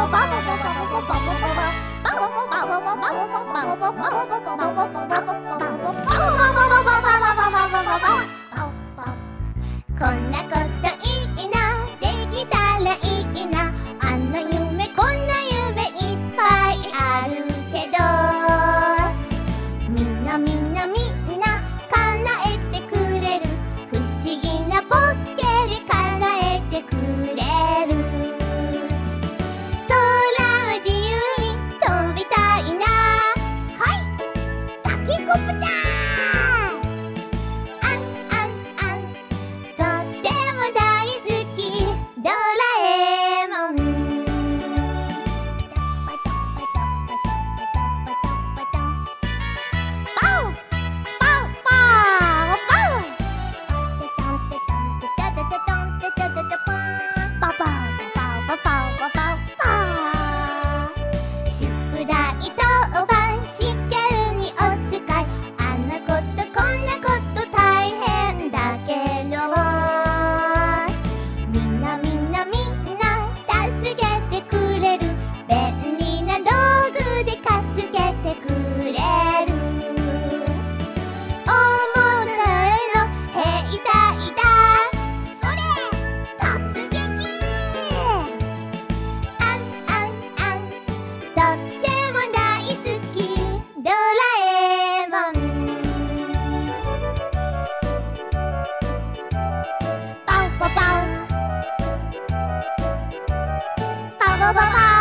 こんなこといいな、できたらいいな。あんな夢こんな夢いっぱいあるけど、みんなみんなみんな叶えてくれる。不思議なポッケで叶えてくれる。空を自由に飛びたいな。はい、タケコプター。あんあんあん、とっても大好きドラえもん。パオパオパオパオ。パパパパパパパ。宿題当番試験にお使い。あんなことこんなこと大変だけど、みんなみんなみんな助けてくれる。便利な道具で助けてくれる。おもちゃへの兵隊だ。それ突撃。あんあんあん、とっても大好きドラえもん。パオパパオパパパパ